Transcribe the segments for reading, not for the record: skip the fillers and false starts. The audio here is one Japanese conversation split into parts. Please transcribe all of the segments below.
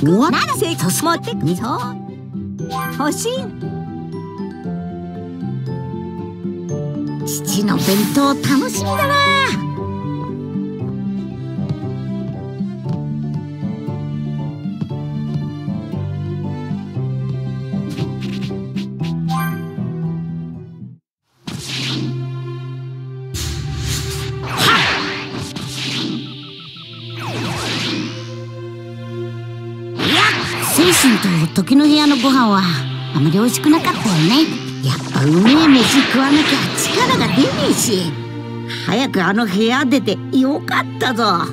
くならせとすもってみそう欲しい。父の弁当楽しみだな。精神と時の部屋のご飯はあまり美味しくなかったよね。やっぱうめえ飯食わなきゃ力が出ねえし、早くあの部屋出てよかったぞ。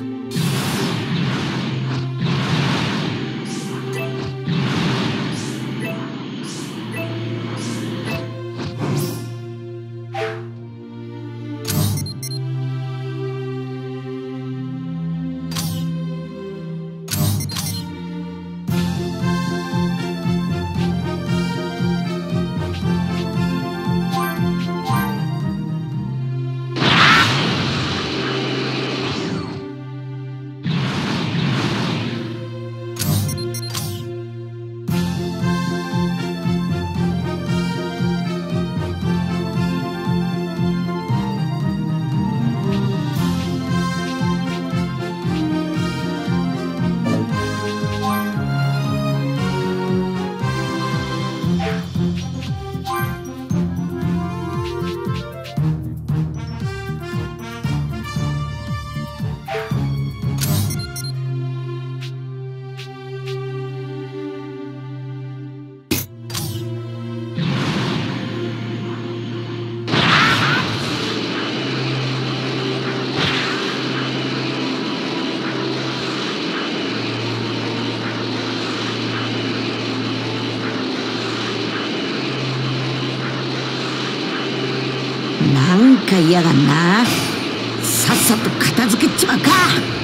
なんか嫌がんな。さっさと片付けちまうか。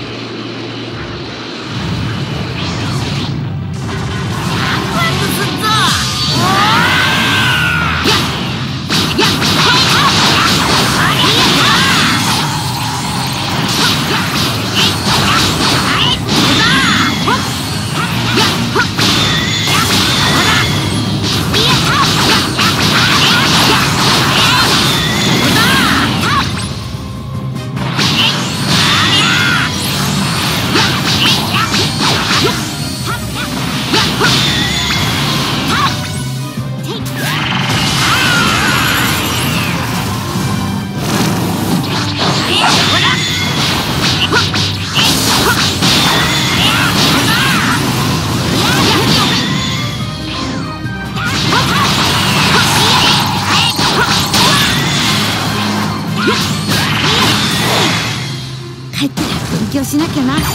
帰ったら勉強しなきゃな。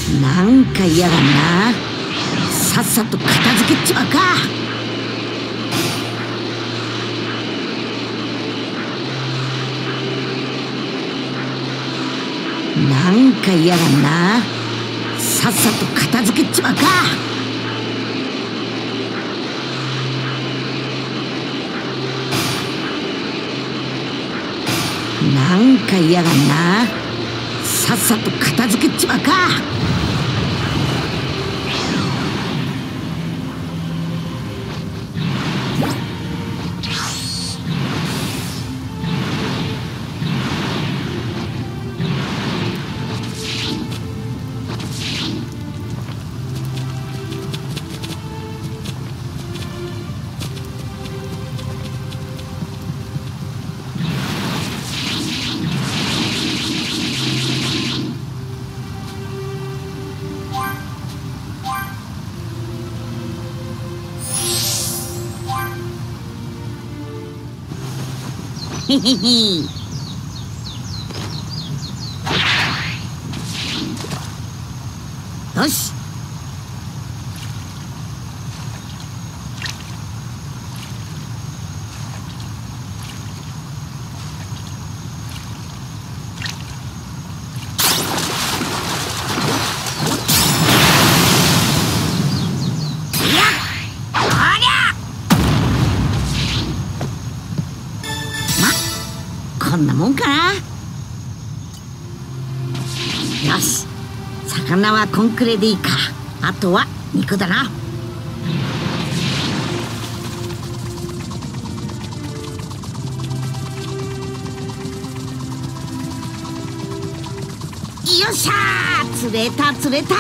なんか嫌だな。さっさと片付けちまうか。なんか嫌だな。さっさと片付けちまうか。なんか嫌だな。さっさと片付けちまうか。へへへ。よし。こんなもんかな。よし、魚はこんくらいでいいか。あとは肉だな。よっしゃー、釣れた釣れた。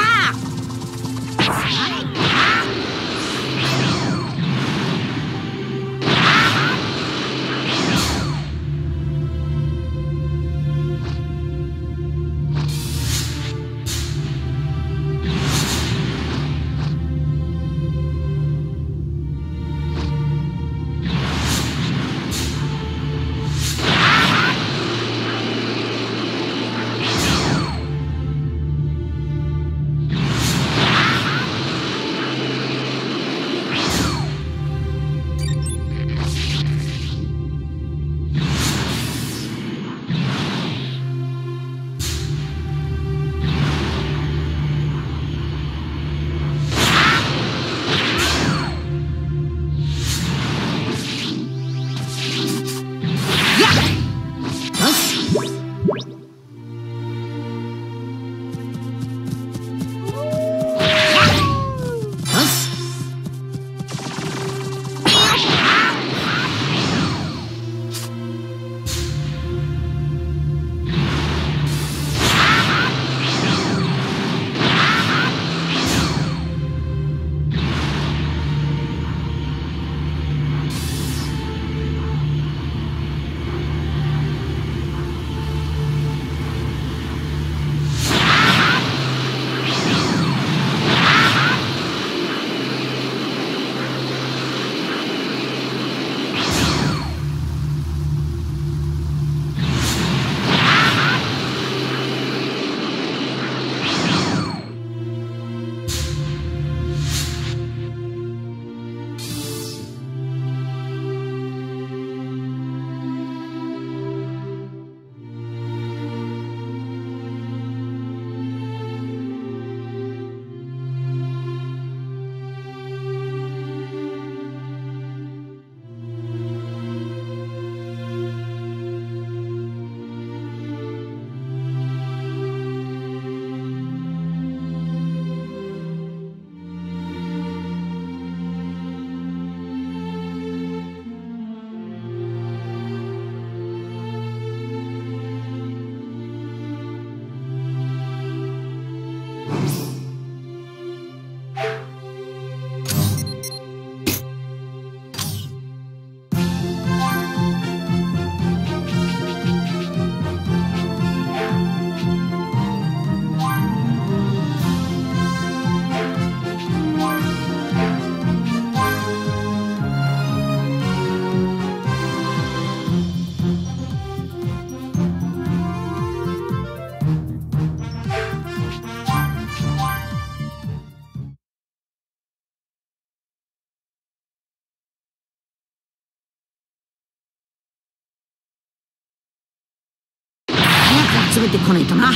めてこないとな。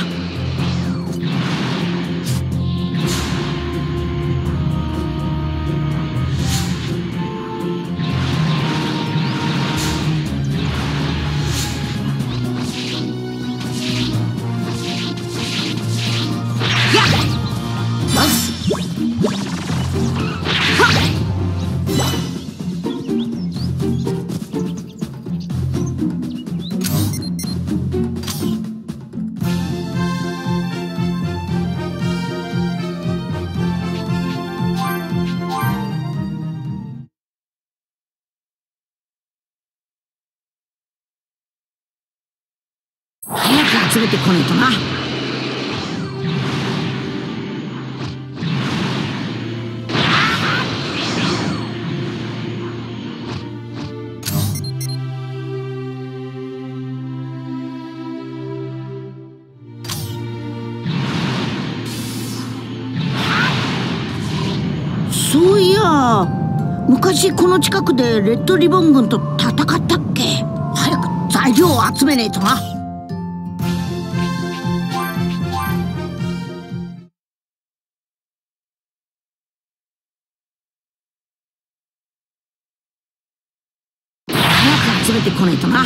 早く集めてこないとな。そういや、昔この近くでレッドリボン軍と戦ったっけ。早く材料を集めねえとな。早く集めてこないとな。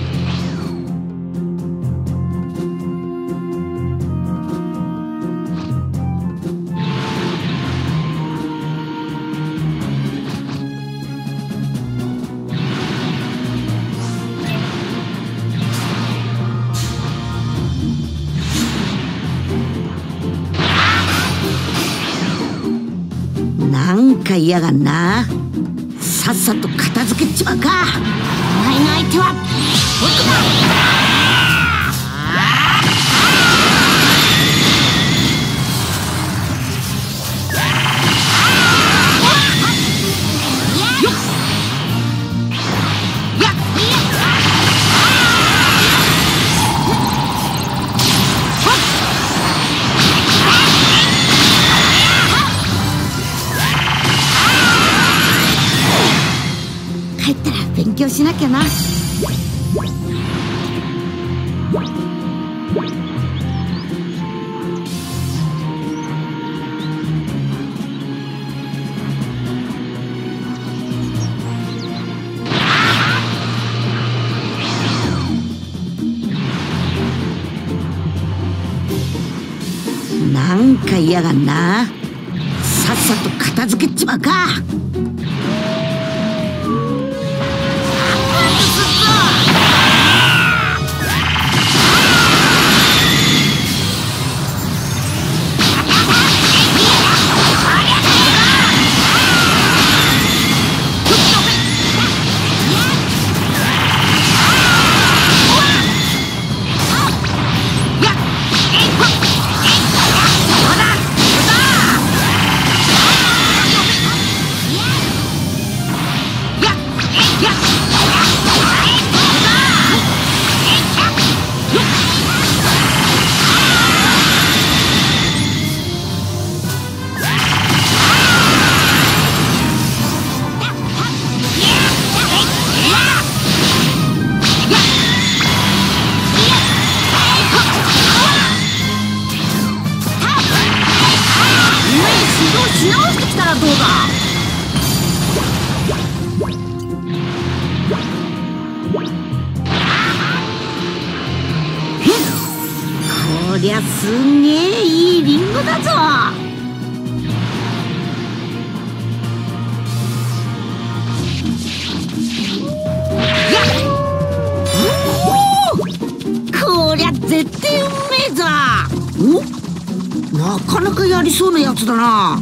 なんか嫌がんな。さっさと片付けちまうか。お前の相手は僕だ。帰ったら勉強しなきゃな。なんか嫌がんな。さっさと片付けちまうか。し直してきたらどうだ。こりゃすんげえいいリンゴだぞ。こりゃ絶対うめえぞ。お、なかなかやりそうなやつだな。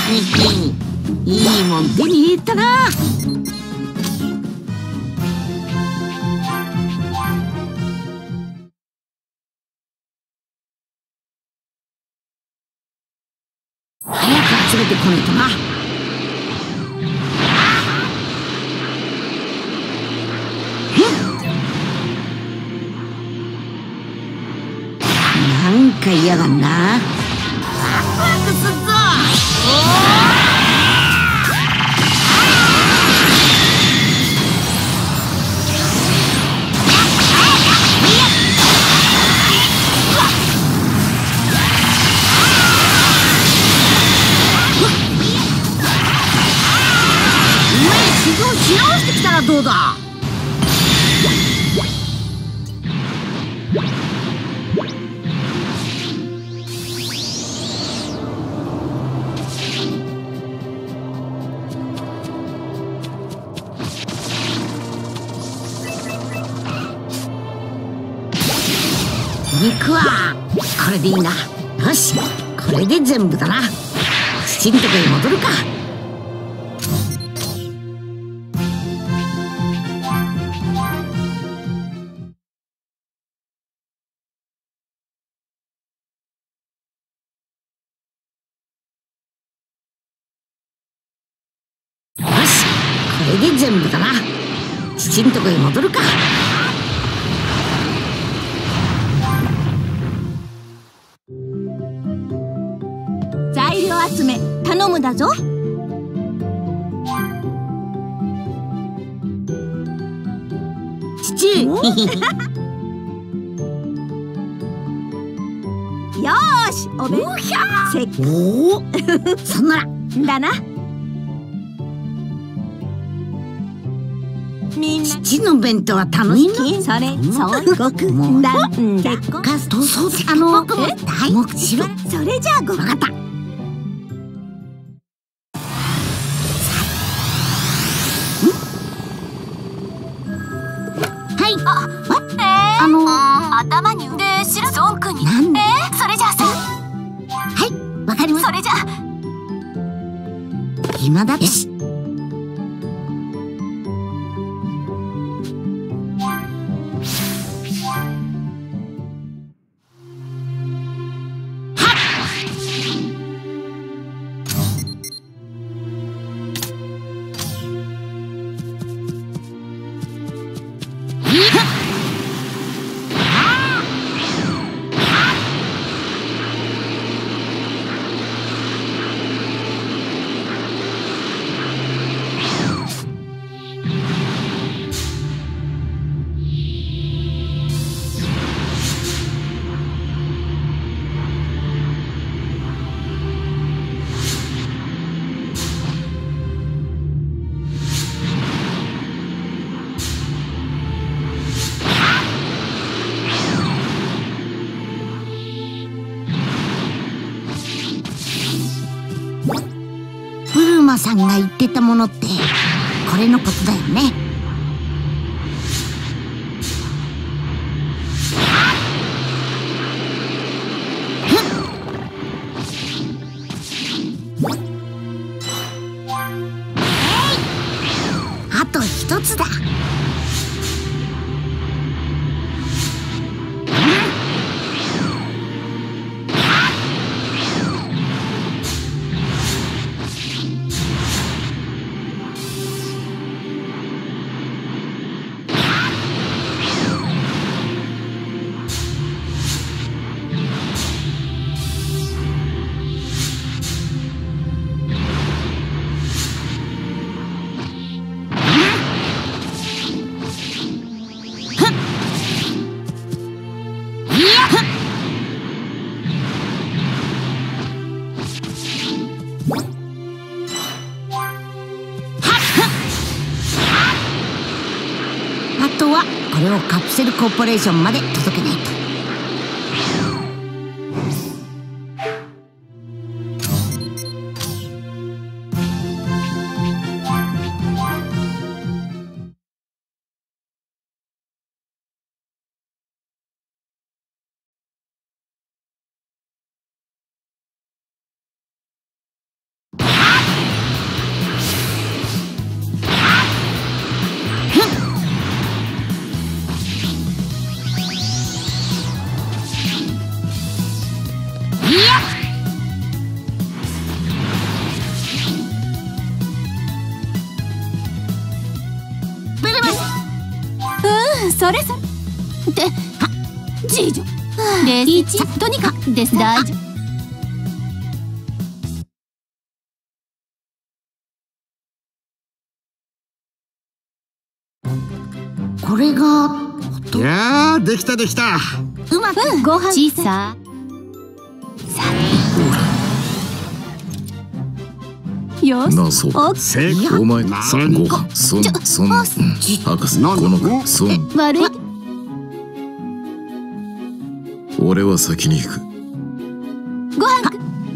いいもん手に入れたな。早く集めてこないとな。なんか嫌がんな。ワクワクすっぞ。指導し直してきたらどうだ。肉はこれでいいな。よし、これで全部だな。父んとこへ戻るか。よし、これで全部だな。父んとこへ戻るか。 材料集め頼むだぞ。 父よーし、お弁せっおおそんならだな。みんな父の弁当は楽しみ。 それそうごくもうだんだガストそう僕も大目しろ。 それじゃあご分かった。 頭にで白ソンクになんでそれじゃあさはいわかります。 それじゃあ今だ。よしブルマさんが言ってたものってこれのことだよね。あと一つだ。あとはこれをカプセルコーポレーションまで届けないと。 それそれって次女冷静とにかくです大丈夫。 これがいやー、できたできた。 うまくご飯小さよしな、そうだ。 成功。 お前、 なさ、ご飯、そん、博士、この子、そん、 悪い俺は先に行く。 ご飯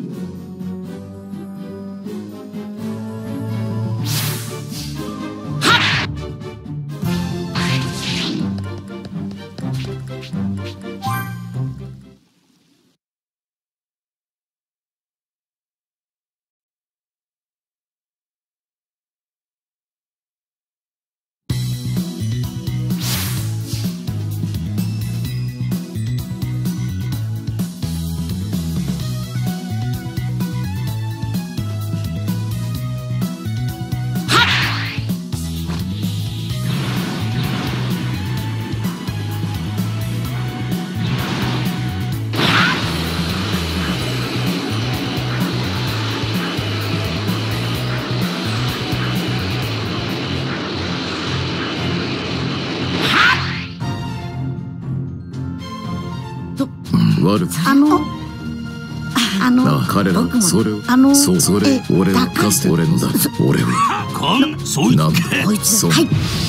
悪く。彼ら僕もそれを、そう、それ、俺をかつて俺のだ。俺は。 そう言ってこいつそうはい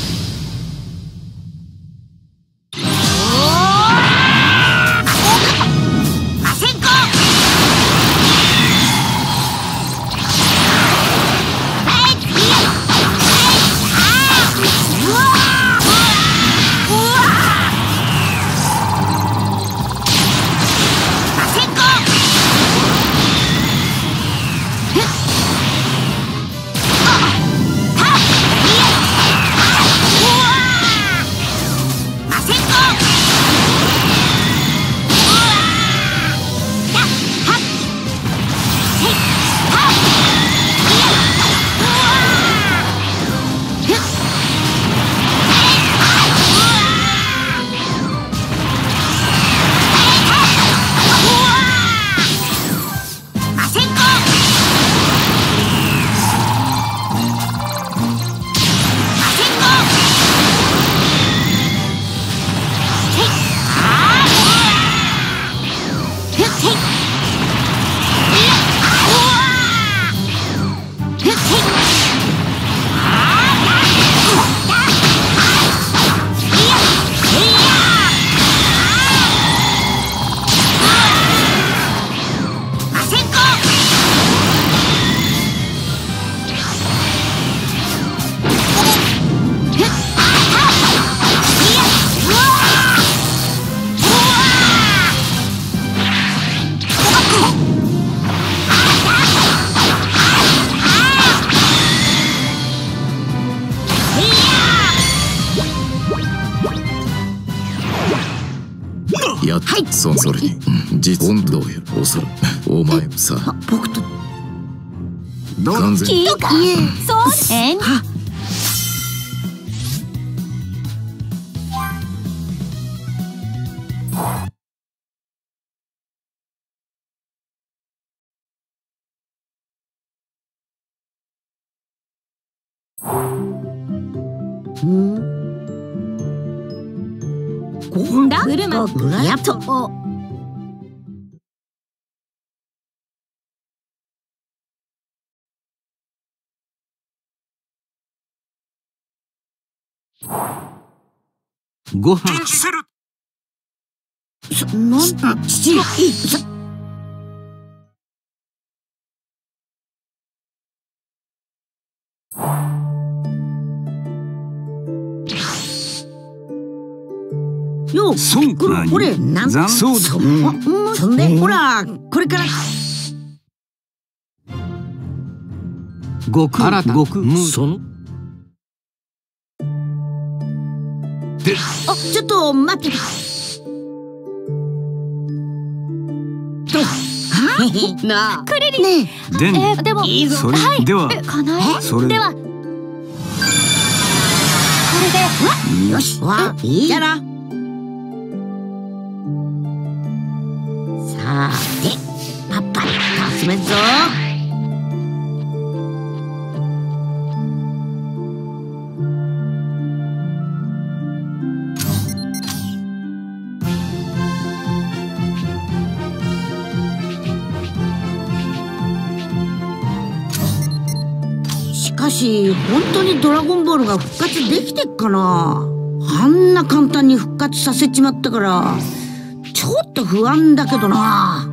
やっそれに、実本当や、おそらく、お前さ、 僕と完全に。 そうブルマグラトご飯する。 父ようそうかこれなん残そうだ。 そんでほらこれから極極そのでちょっと待ってなあクリリンねででもいいぞそれではかなえそれではこれでよし、いいじゃな。さて、パッパッと集めるぞ。しかし本当にドラゴンボールが復活できてっかな。あんな簡単に復活させちまったからちょっと不安だけどな。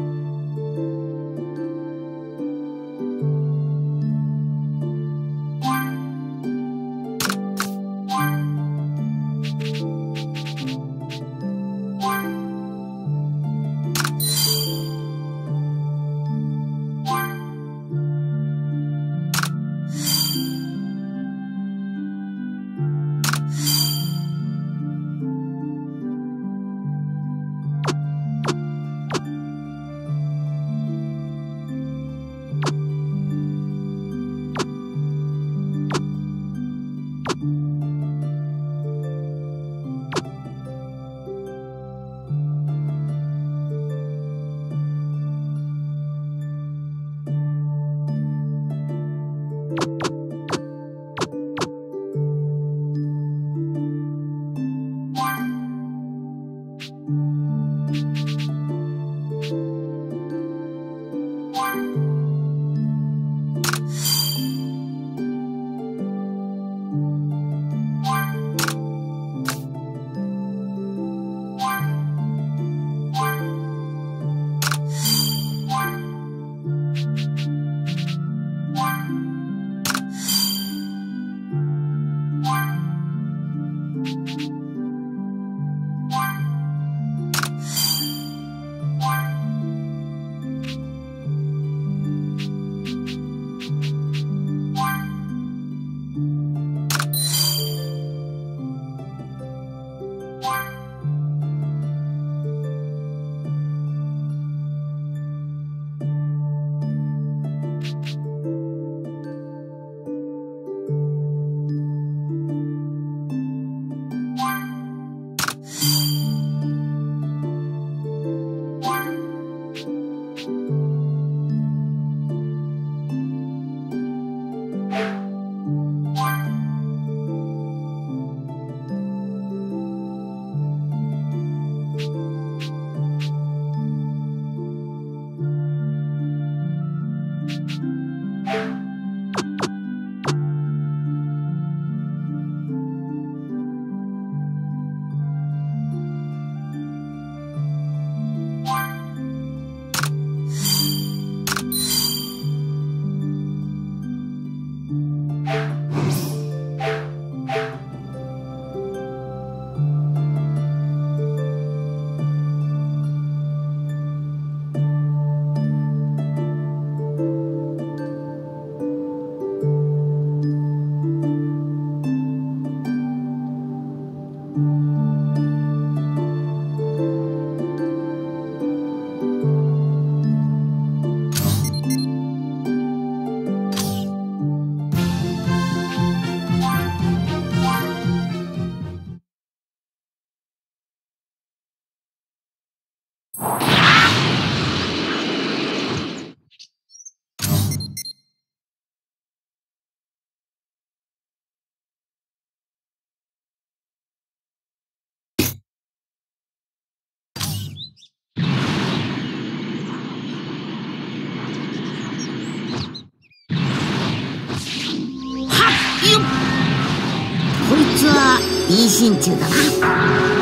こいつはいい心中だな。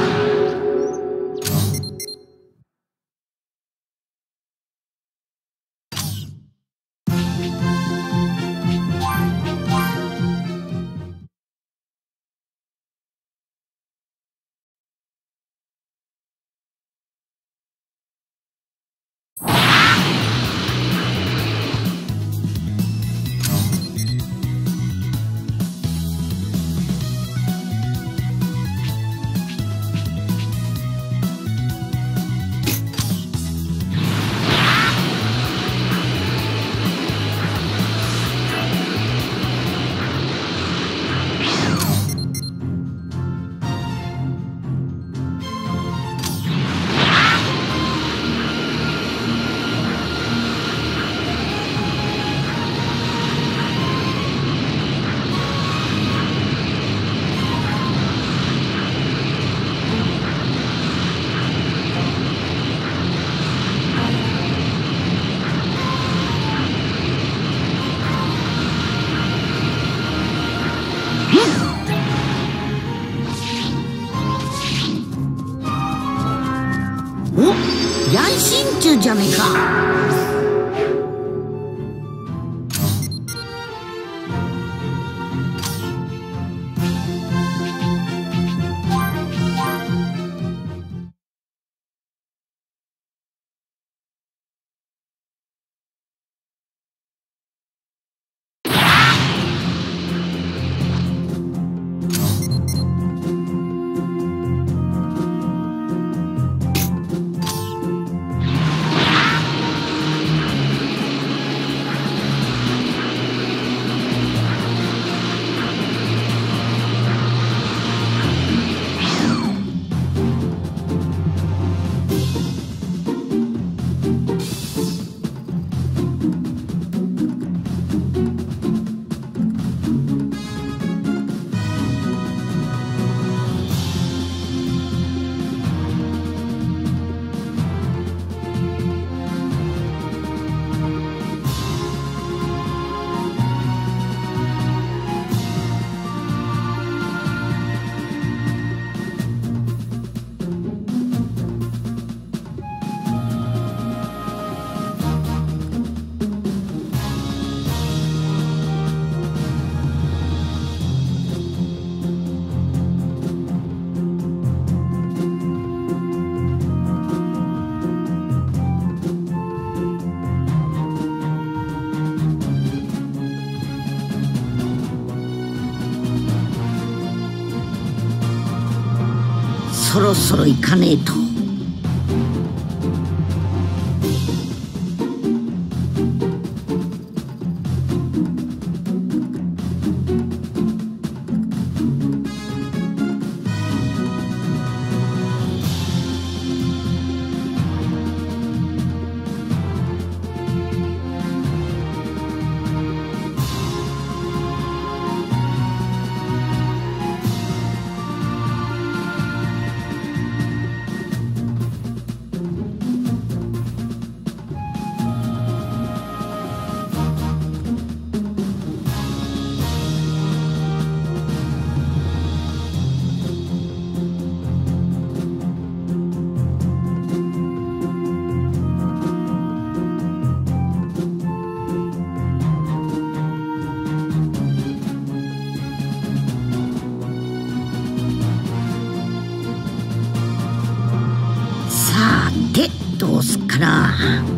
るじゃねえか。そろそろ行かねえと。さてどうすっかな。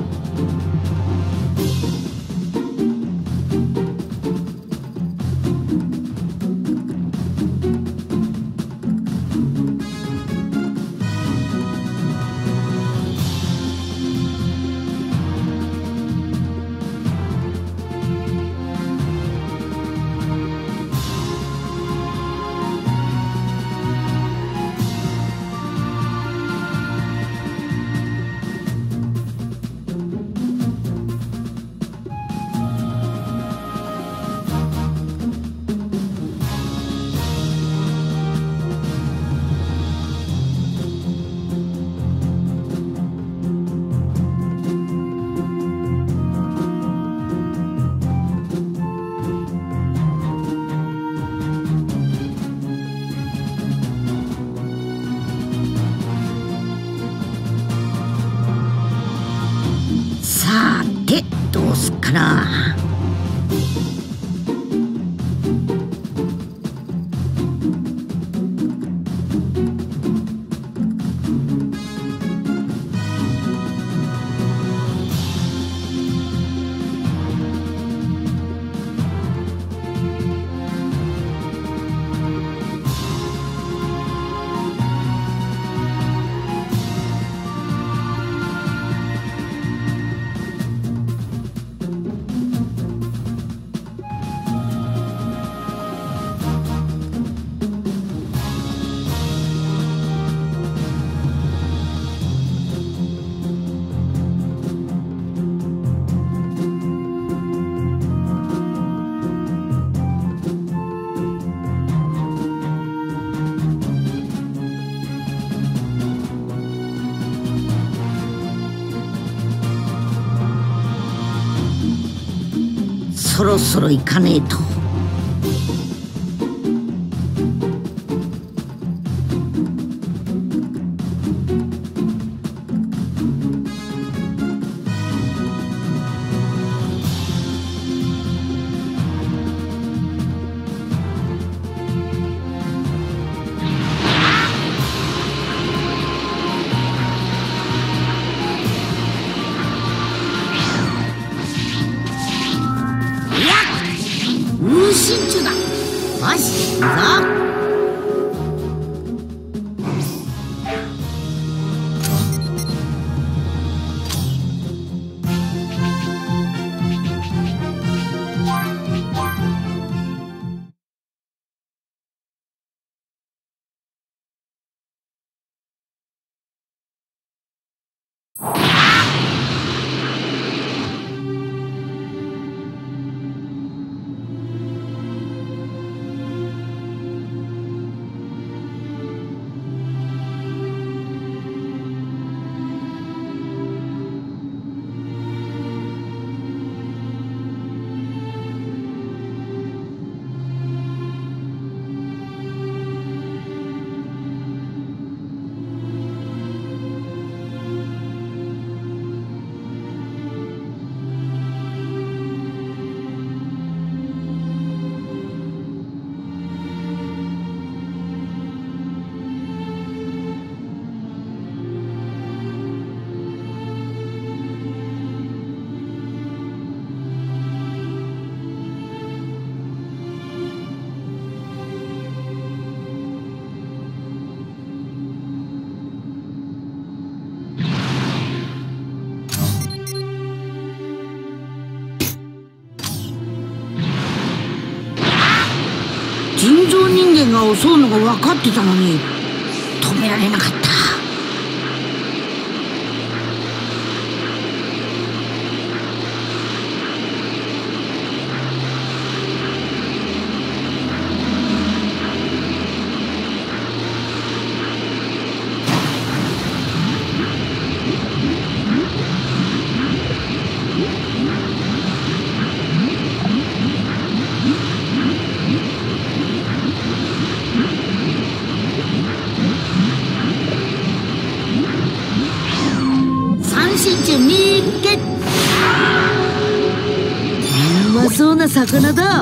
さてどうすっかな。そろそろ行かねえと。 人造人間が襲うのが分かってたのに止められなかった。うまそうな魚だ。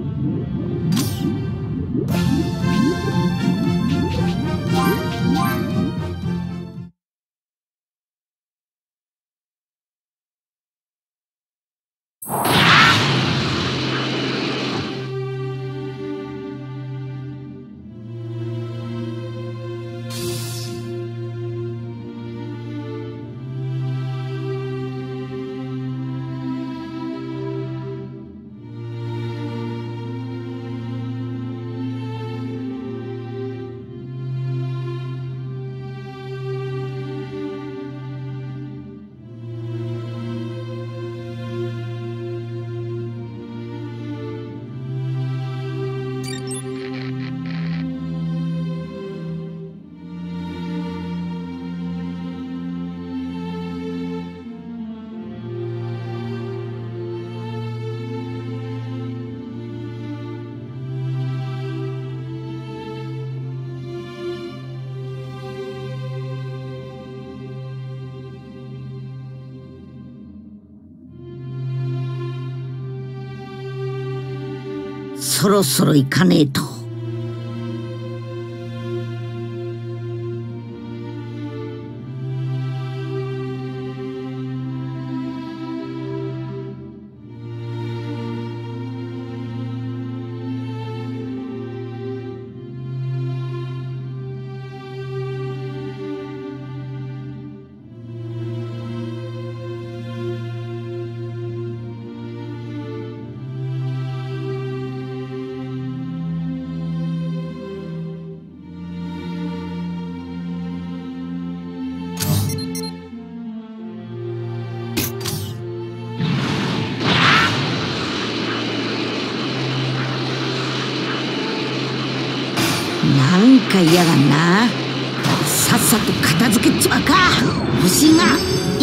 そろそろ行かねえと。なんか嫌がんな。さっさと片付けちまうか。星が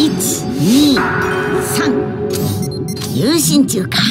123入信中か。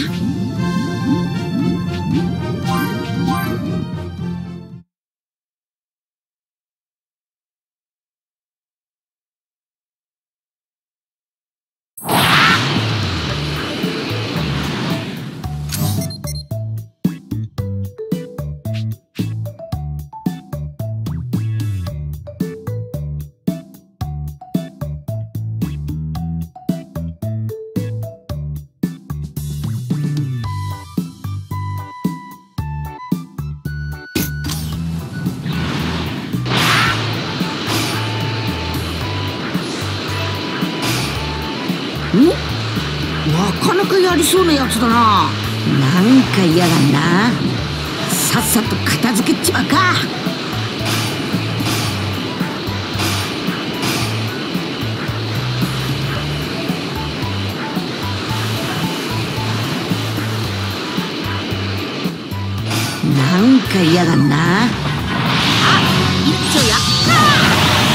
なかなかやりそうなやつだな。なんか嫌だな。さっさと片付けちまうか。なんか嫌だな。あ、一丁やったー。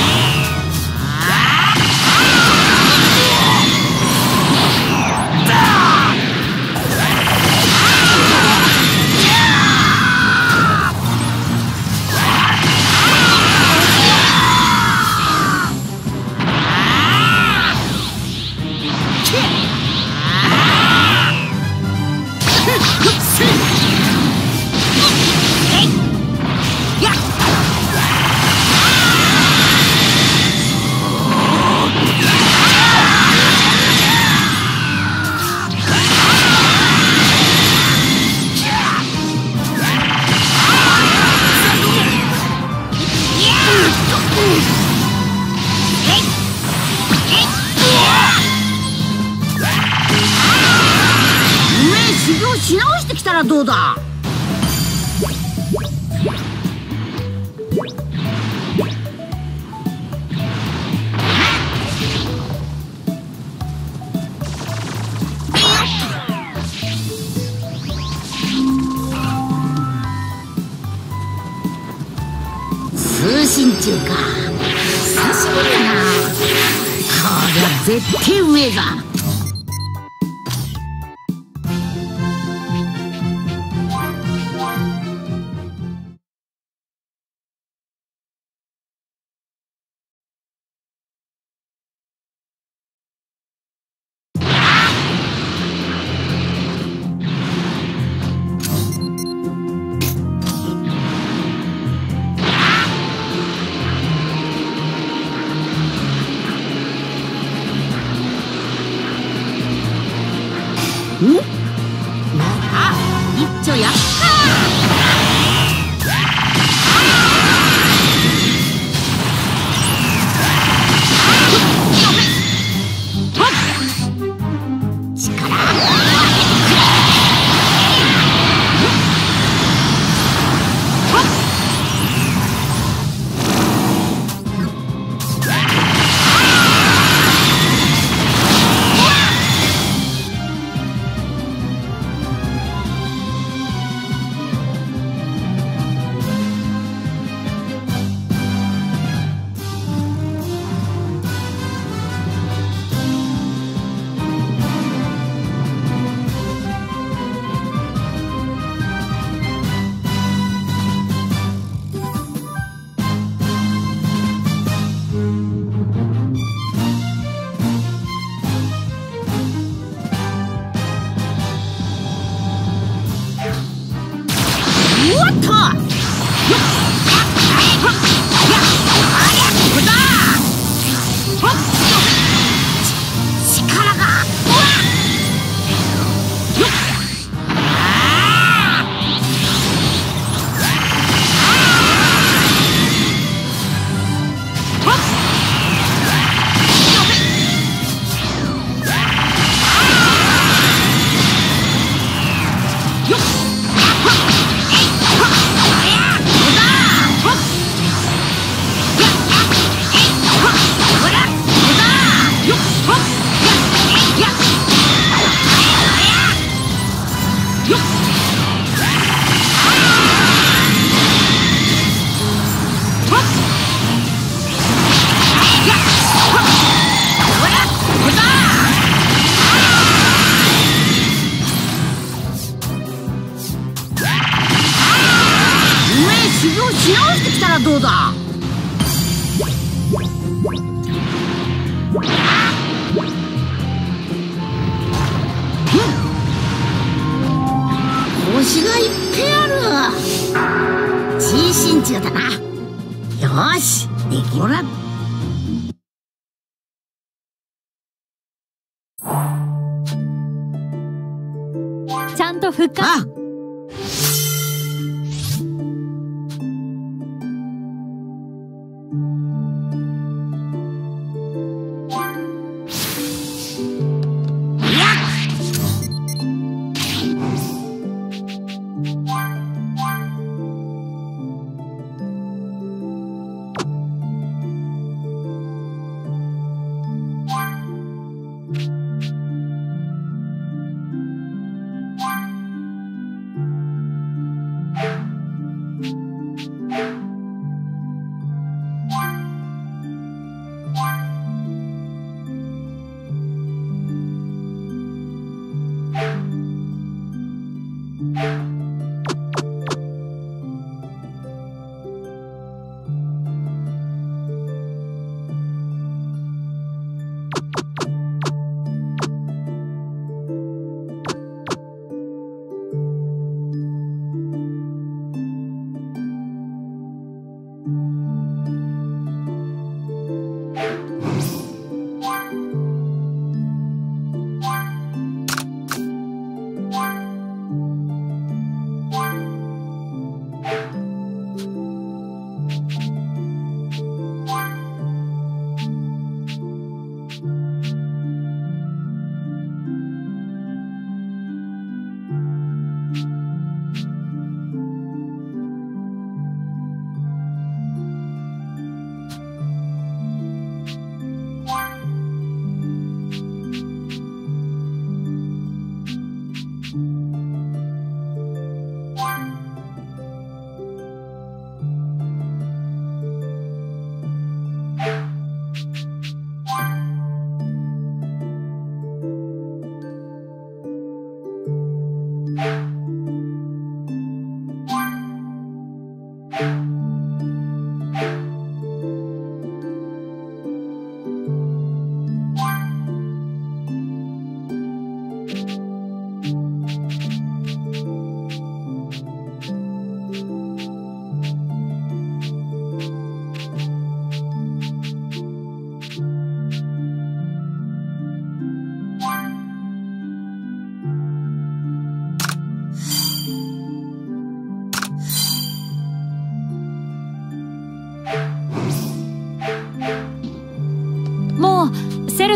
し直してきたらどうだ。通信中か。久しぶりだな。こりゃ絶対うめえぞ。あ、一丁やったし直してきたらどうだ。星がいっぺいある。地震中だな。よし、できもらう。 ちゃんと復活。 あ、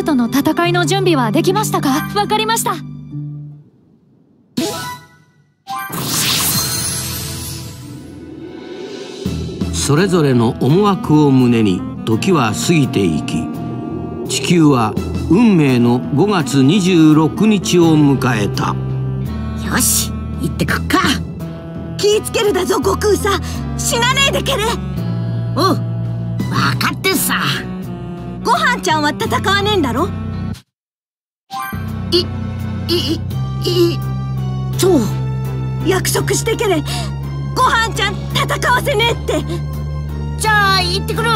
との戦いの準備はできましたか？わかりました。 それぞれの思惑を胸に時は過ぎていき、地球は運命の5月26日を迎えた。 よし、行ってくっか。気ぃつけるだぞ悟空さん、死なねえでけれ。おう、分かってさ。ごはんちゃんは戦わねえんだろ。そう約束してけれ。ごはんちゃん戦わせねえって。じゃあ行ってくる。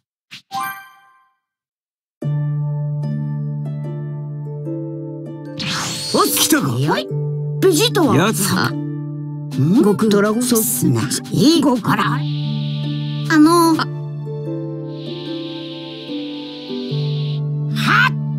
おっ、来たか。ベジータはやつ悟空ドラゴンソースな。いい悟空。あら、はっ。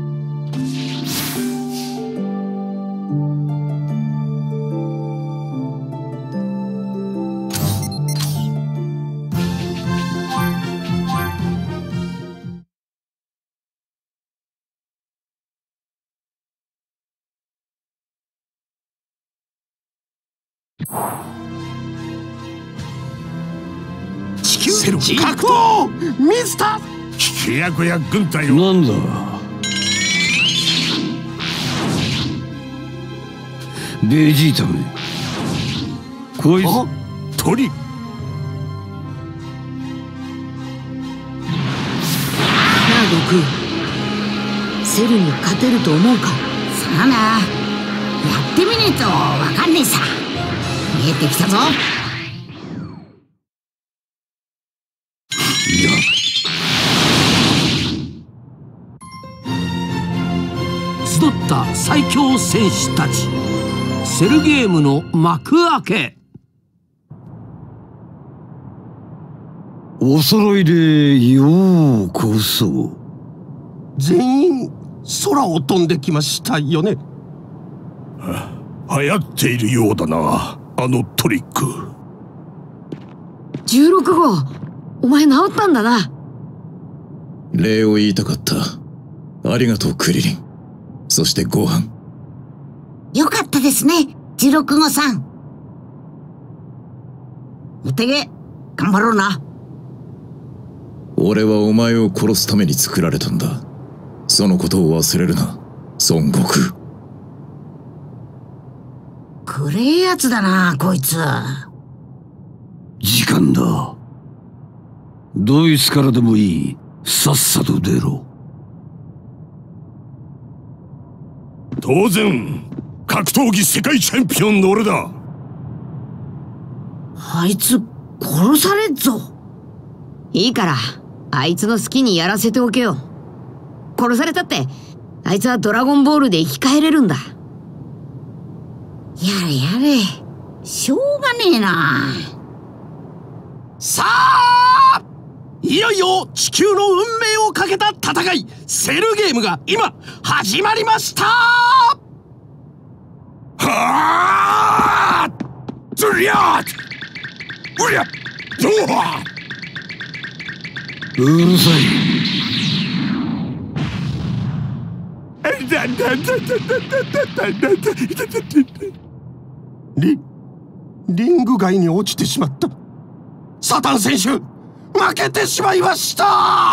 地球セル格闘ミスター飛躍や軍隊を。 なんだベジータめ、こいつ鳥。 なあ悟空、セルに勝てると思うか？さあな、やってみねえとわかんねえさ。見えてきたぞ。 集った最強戦士たち、セルゲームの幕開け。 お揃いでようこそ。 全員空を飛んできましたよね。 流行っているようだな、あのトリック。 16号、お前治ったんだな。 礼を言いたかった。ありがとうクリリン。そしてご飯。 よかったですね、16号さん。お手げ、頑張ろうな。 俺はお前を殺すために作られたんだ。そのことを忘れるな、孫悟空。 くれえやつだな、こいつ。 時間だ。ドイツからでもいい。さっさと出ろ。 当然格闘技世界チャンピオンの俺だ。 あいつ殺されっぞ。いいから、あいつの好きにやらせておけよ。殺されたって、あいつはドラゴンボールで生き返れるんだ。やれやれ、しょうがねえな。 さあ、いよいよ地球の運命をかけた戦い、セルゲームが今始まりました。 はあ、ズリャー、うりゃ、どうは。 うるさい。 リング外に落ちてしまった。サタン選手、負けてしまいました。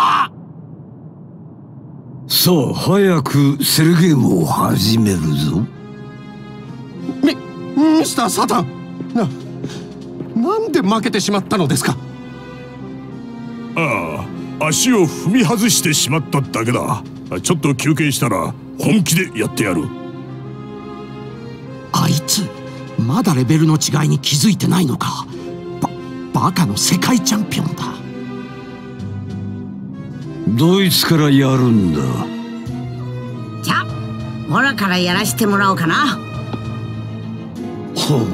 さあ早くセルゲームを始めるぞ。 ミスターサタン、なんで負けてしまったのですか？ ああ、足を踏み外してしまっただけだ。ちょっと休憩したら本気でやってやる。 あいつまだレベルの違いに気づいてないのか。バカの世界チャンピオンだ。 ドイツからやるんだ。 じゃあオラからやらしてもらおうかな。 ほう、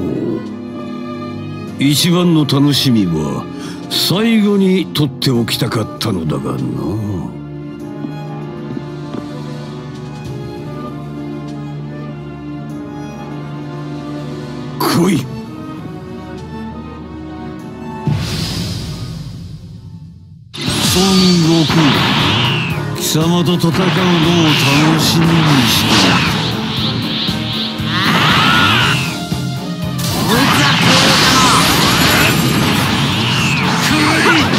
一番の楽しみは最後に取っておきたかったのだがな。来い。孫悟空、 貴様と戦うのを楽しみにしている。 こいつは光栄だな。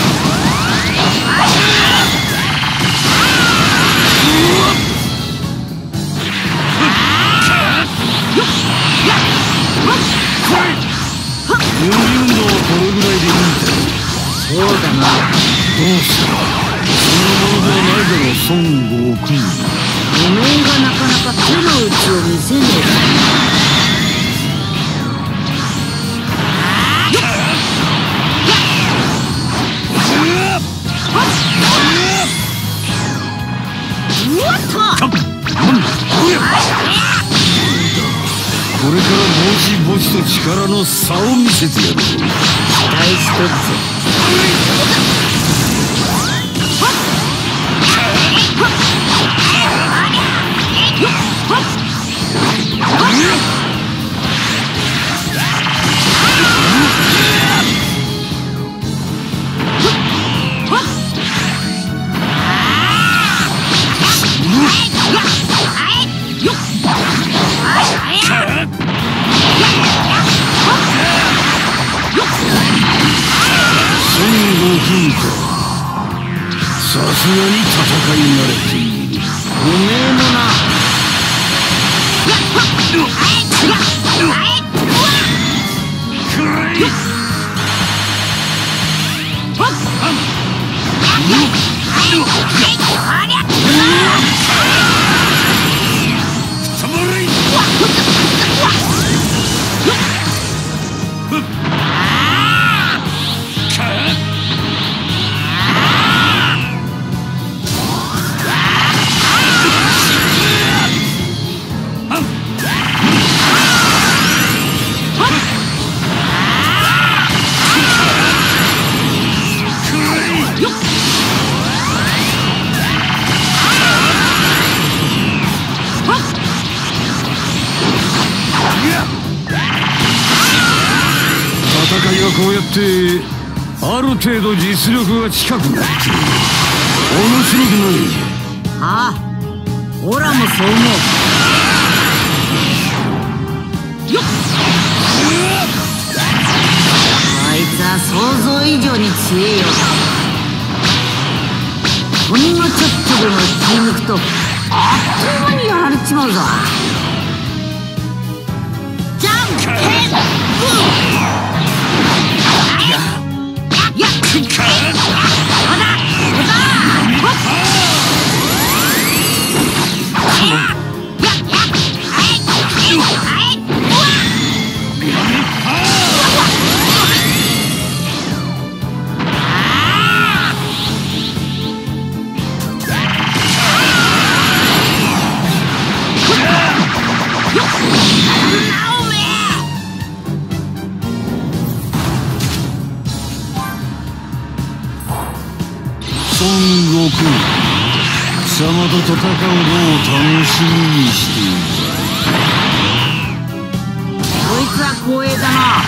準備運動はこれぐらいでいいんだ。 そうだな。 どうしたそんなものではないだろう、孫悟空。 おめえがなかなか手の内を見せねえからな。 これからぼちぼちと力の差を見せてやる。期待しとるぜ。さすがに戦いに慣れている。 おめえもな。 戦いはこうやってある程度実力が近くなって面白くない。 ああ、オラもそう思う。あいつは想像以上に強えよ。ほんのちょっとでも気抜くとあっという間にやられちまうぞ。じゃんけん孫悟空、貴様と戦うのを楽しみにしている。 こいつは光栄だな。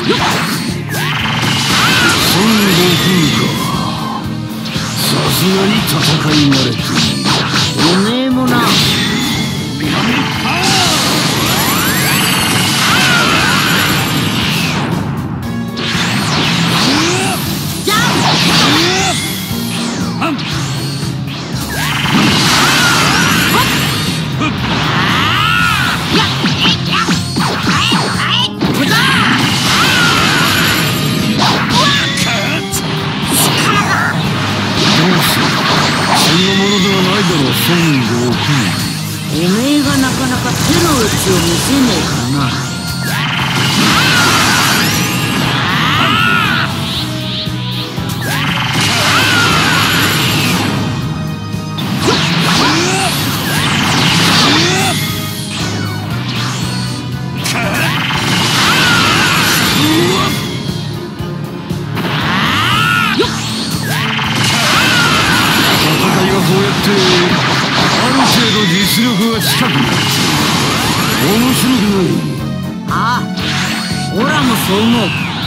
さすがに戦い慣れておめえもな。おめえがなかなか手の内を見せねえからな。 実力が近くなる。面白くない。 ああ、オラもそう思う。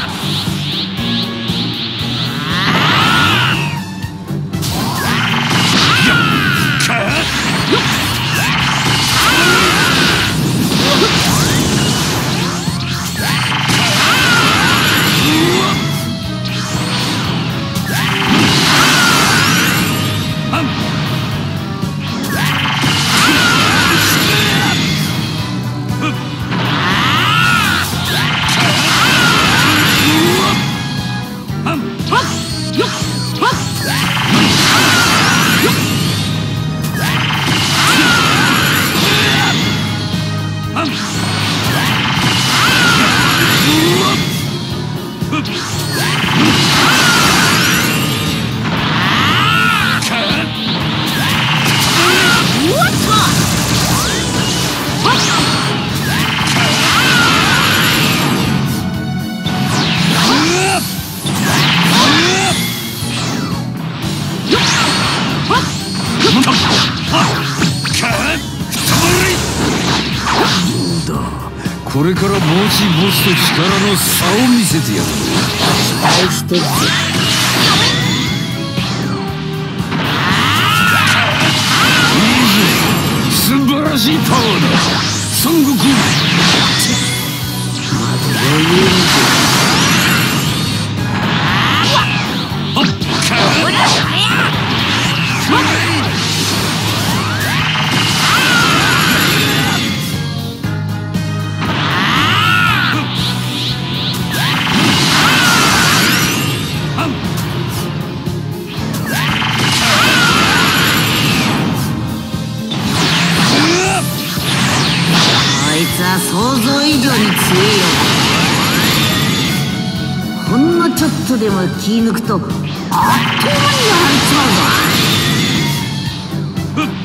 これからぼちぼちと力の差を見せてやる。 期待してるぜ。 素晴らしいパワーだ孫悟空。 まだ余裕見て想像以上に強いよ。ほんのちょっとでも気抜くとあっという間にやられちまうぞ。